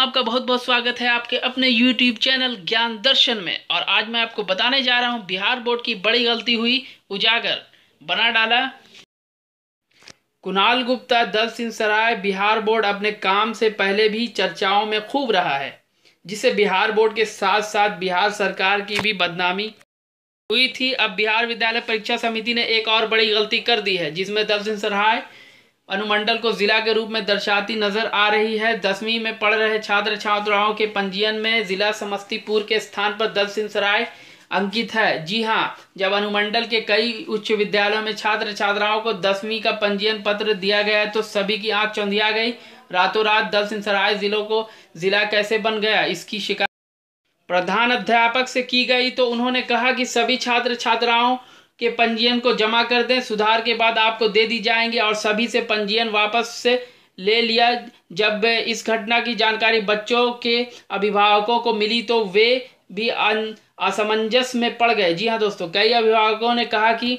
आपका बहुत बहुत स्वागत है आपके अपने YouTube चैनल ज्ञान दर्शन में। और आज मैं आपको बताने जा रहा हूं बिहार बोर्ड की बड़ी गलती हुई उजागर, बना डाला कुणाल गुप्ता। दल सिंह सराय। बिहार बोर्ड अपने काम से पहले भी चर्चाओं में खूब रहा है, जिससे बिहार बोर्ड के साथ साथ बिहार सरकार की भी बदनामी हुई थी। अब बिहार विद्यालय परीक्षा समिति ने एक और बड़ी गलती कर दी है, जिसमें दल सिंह सराय अनुमंडल को जिला के रूप में दर्शाती नजर आ रही है। 10वीं में पढ़ रहे छात्र छात्राओं के पंजीयन में जिला समस्तीपुर के स्थान पर दल सिंह सराय अंकित है। जी हां, जब अनुमंडल के कई उच्च विद्यालयों में छात्र छात्राओं को 10वीं का पंजीयन पत्र दिया गया तो सभी की आंख चौंधिया गई। रातों रात दल सिंह सराय जिलों को जिला कैसे बन गया, इसकी शिकायत प्रधान अध्यापक से की गई तो उन्होंने कहा कि सभी छात्र छात्राओं के पंजीयन को जमा कर दें, सुधार के बाद आपको दे दी जाएंगे। और सभी से पंजीयन वापस से ले लिया। जब इस घटना की जानकारी बच्चों के अभिभावकों को मिली तो वे भी असमंजस में पड़ गए। जी हाँ दोस्तों, कई अभिभावकों ने कहा कि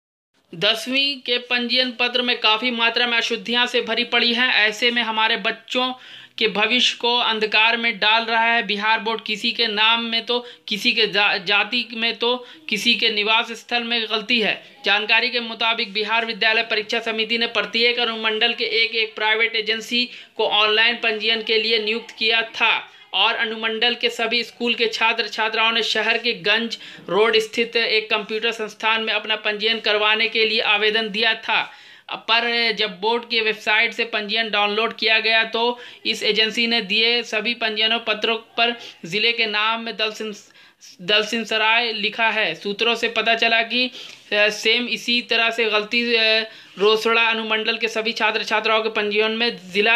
10वीं के पंजीयन पत्र में काफ़ी मात्रा में अशुद्धियां से भरी पड़ी हैं। ऐसे में हमारे बच्चों के भविष्य को अंधकार में डाल रहा है। बिहार बोर्ड किसी के नाम में तो किसी के जाति में तो किसी के निवास स्थल में गलती है। जानकारी के मुताबिक बिहार विद्यालय परीक्षा समिति ने प्रत्येक अनुमंडल के एक प्राइवेट एजेंसी को ऑनलाइन पंजीयन के लिए नियुक्त किया था और अनुमंडल के सभी स्कूल के छात्र छात्राओं ने शहर के गंज रोड स्थित एक कंप्यूटर संस्थान में अपना पंजीयन करवाने के लिए आवेदन दिया था। पर जब बोर्ड की वेबसाइट से पंजीयन डाउनलोड किया गया तो इस एजेंसी ने दिए सभी पंजीयन पत्रों पर जिले के नाम में दल सिंह सराय लिखा है। सूत्रों से पता चला कि सेम इसी तरह से गलती रोसड़ा अनुमंडल के सभी छात्र छात्राओं के पंजीयन में जिला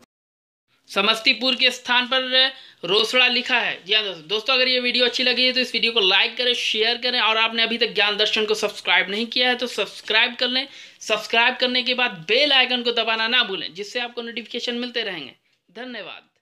समस्तीपुर के स्थान पर रोसड़ा लिखा है। जी हाँ दोस्तों, अगर ये वीडियो अच्छी लगी है तो इस वीडियो को लाइक करें, शेयर करें और आपने अभी तक ज्ञान दर्शन को सब्सक्राइब नहीं किया है तो सब्सक्राइब कर लें। सब्सक्राइब करने के बाद बेल आइकन को दबाना ना भूलें, जिससे आपको नोटिफिकेशन मिलते रहेंगे। धन्यवाद।